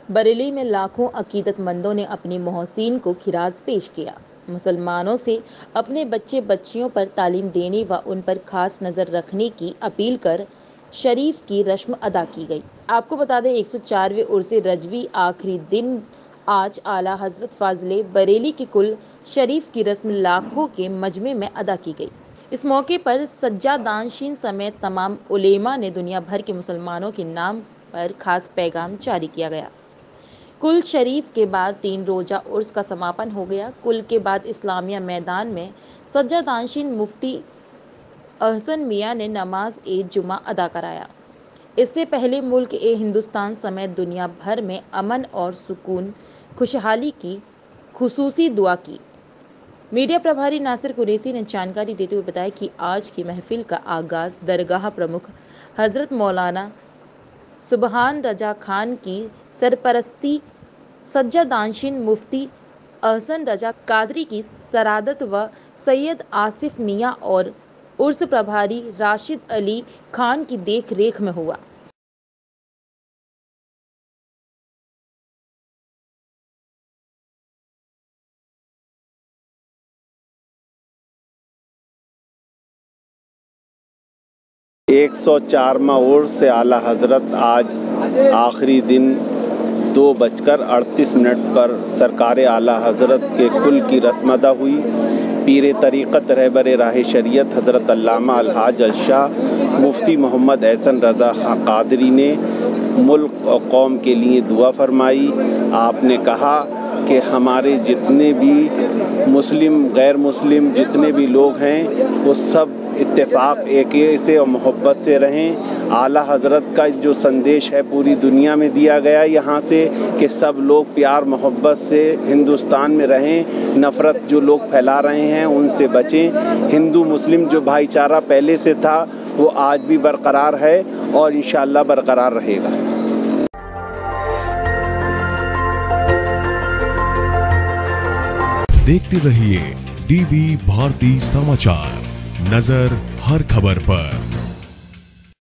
बरेली में लाखों अकीदतमंदों ने अपनी मोहसिन को खिराज पेश किया। मुसलमानों से अपने बच्चे बच्चियों पर तालीम देने व उन पर खास नज़र रखने की अपील कर शरीफ की रस्म अदा की गई। आपको बता दें 104वें उर्स रजवी आखिरी दिन आज आला हजरत फाजले बरेली की कुल शरीफ की रस्म लाखों के मजमे में अदा की गई। इस मौके पर सज्जादानशीन समेत तमाम उलेमा ने दुनिया भर के मुसलमानों के नाम पर खास पैगाम जारी किया गया। कुल शरीफ के बाद 3 रोजा उर्स का समापन हो गया। कुल के बाद इस्लामिया मैदान में सज्जादानशीन मुफ्ती अहसन मियाँ ने नमाज ए जुमा अदा कराया। इससे पहले मुल्क ए हिंदुस्तान समेत दुनिया भर में अमन और सुकून खुशहाली की खुसूसी दुआ की। मीडिया प्रभारी नासिर कुरैशी ने जानकारी देते हुए बताया कि आज की महफिल का आगाज दरगाह प्रमुख हजरत मौलाना सुबहान रजा खान की सरपरस्ती सज्जादानशीन मुफ्ती अहसन रजा कादरी की सरादत व सैयद आसिफ मियाँ और उर्स प्रभारी राशिद अली खान की देख रेख में हुआ। एक 104वां उर्स से आला हजरत आज आखिरी दिन 2:38 पर सरकार आला हजरत के कुल की रस्म अदा हुई। पीर तरीक़त रहबर राह शरीयत हज़रत अल्लामा अलहाज अलशाह मुफ्ती मोहम्मद एहसन रज़ा खां कादरी ने मुल्क और कौम के लिए दुआ फरमाई। आपने कहा कि हमारे जितने भी मुस्लिम गैर मुस्लिम जितने भी लोग हैं वो सब इत्तेफाक एक से और मोहब्बत से रहें। आला हज़रत का जो संदेश है पूरी दुनिया में दिया गया यहाँ से कि सब लोग प्यार मोहब्बत से हिंदुस्तान में रहें। नफ़रत जो लोग फैला रहे हैं उनसे बचें। हिंदू मुस्लिम जो भाईचारा पहले से था वो आज भी बरकरार है और इंशाअल्लाह बरकरार रहेगा। देखते रहिए डीबी भारती समाचार, नजर हर खबर पर।